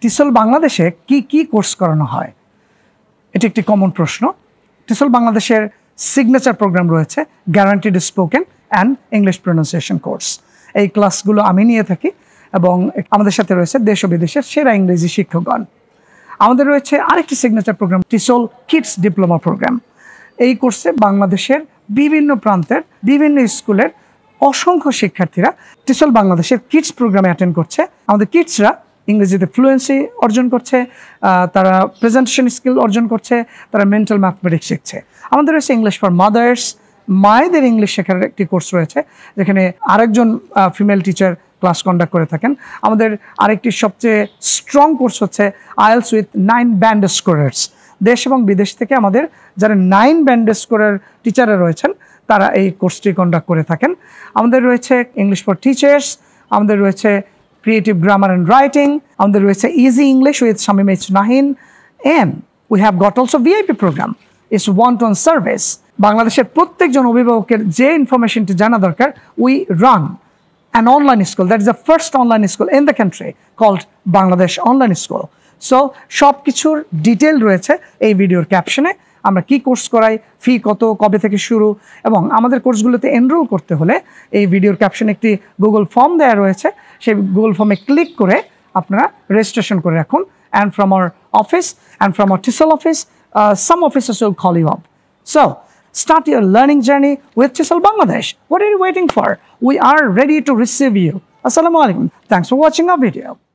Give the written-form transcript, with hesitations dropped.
টিসল বাংলাদেশে কি কোর্স করানো হয়? এটি একটি কমন প্রশ্ন। টিসল বাংলাদেশের সিগনেচার প্রোগ্রাম রয়েছে guaranteed spoken and English pronunciation course. এই ক্লাসগুলো আমি নিয়ে থাকি এবং আমাদের সাথে রয়েছে দেশ ও বিদেশের সেরা ইংরেজি শিক্ষকগণ। আমাদের রয়েছে আরেকটি signature programme TESOL kids diploma programme. এই কোর্সে বাংলাদেশের বিভিন্ন প্রান্তের বিভিন্ন স্কুলের অসংখ্য শিক্ষার্থীরা টিসল বাংলাদেশের কিডস প্রোগ্রামে অ্যাটেন্ড করছে। আমাদের কিডসরা ইংরেজিতে ফ্লুয়েন্সি অর্জন করছে, তারা প্রেজেন্টেশন স্কিল অর্জন করছে, তারা মেন্টাল ম্যাথমেটিক্স শিখছে। আমাদের রয়েছে ইংলিশ ফর মাদার্স, মায়েদের ইংলিশ শেখার একটি কোর্স রয়েছে যেখানে আরেকজন ফিমেল টিচার ক্লাস কন্ডাক্ট করে থাকেন। আমাদের আরেকটি সবচেয়ে স্ট্রং কোর্স হচ্ছে আইএলস উইথ 9 ব্যান্ড স্কোরার্স। দেশ এবং বিদেশ থেকে আমাদের যারা 9 ব্যান্ড স্কোরার টিচাররা রয়েছেন তারা এই কোর্সটি কন্ডাক্ট করে থাকেন। আমাদের রয়েছে ইংলিশ ফর টিচার্স, আমাদের রয়েছে ক্রিয়েটিভ গ্রামার অ্যান্ড রাইটিং, আমাদের রয়েছে easy English with Shamim H Nahin, and we have got also VIP programme, it's one to one service. বাংলাদেশের প্রত্যেকজন অভিভাবকের যে ইনফরমেশনটি জানা দরকার, we run an online school that is the first online school in the country called Bangladesh Online School. So সব কিছুর detail রয়েছে এই ভিডিওর ক্যাপশনে। আমরা কি কোর্স করাই, ফি কত, কবে থেকে শুরু, এবং আমাদের কোর্সগুলোতে এনরোল করতে হলে এই ভিডিওর ক্যাপশনে একটি গুগল ফর্ম দেওয়া রয়েছে। সেই গুগল ফর্মে ক্লিক করে আপনারা রেজিস্ট্রেশন করে রাখুন। And from our office and from our TESOL office, some officers will call you up. So start your learning journey with TESOL Bangladesh. What are you waiting for? We are ready to receive you. Assalamu alaikum. Thanks for watching our video.